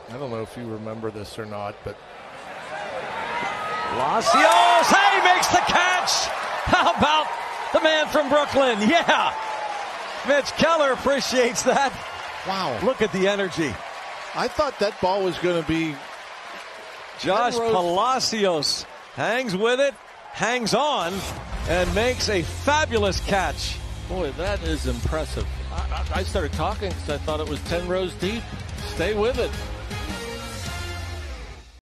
I don't know if you remember this or not, but Palacios, hey, makes the catch. How about the man from Brooklyn? Yeah. Mitch Keller appreciates that. wow. Look at the energy. I thought that ball was going to be Josh Palacios hangs with it, hangs on, and makes a fabulous catch. Boy, that is impressive. I started talking because I thought it was 10 rows deep. Stay with it.